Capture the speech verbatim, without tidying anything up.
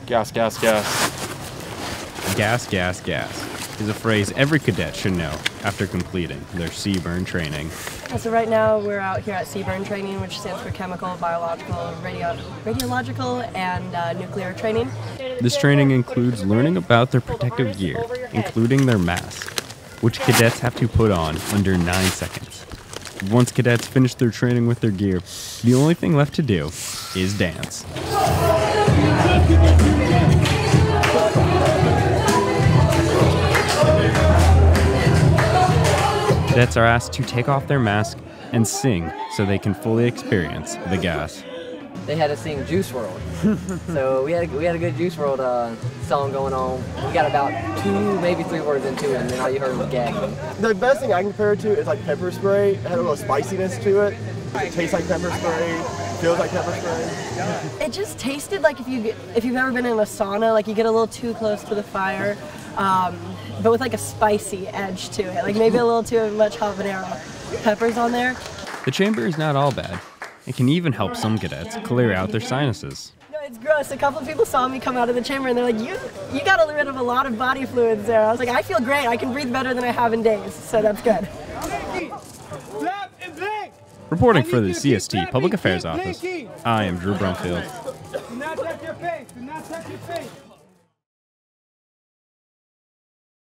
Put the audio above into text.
Gas, gas, gas. Gas, gas, gas is a phrase every cadet should know after completing their C B R N training. So right now we're out here at C B R N training, which stands for chemical, biological, radio, radiological, and uh, nuclear training. This training includes learning about their protective gear, including their mask, which cadets have to put on under nine seconds. Once cadets finish their training with their gear, the only thing left to do is dance. Cadets are asked to take off their mask and sing so they can fully experience the gas. They had us sing Juice world. So we had, a, we had a good Juice world uh, song going on. We got about two, maybe three words into it, and then all you heard was gagging. The best thing I can compare it to is like pepper spray. It had a little spiciness to it. It tastes like pepper spray, feels like pepper spray. It just tasted like if, you, if you've ever been in a sauna, like you get a little too close to the fire, um, but with like a spicy edge to it, like maybe a little too much habanero peppers on there. The chamber is not all bad. It can even help some cadets clear out their sinuses. No, it's gross. A couple of people saw me come out of the chamber and they're like, you you got rid of a lot of body fluids there. I was like, I feel great. I can breathe better than I have in days, so that's good. Reporting for the C S T Public Affairs Office, I am Drew Brumfield. Do not touch your face. Do not touch your face.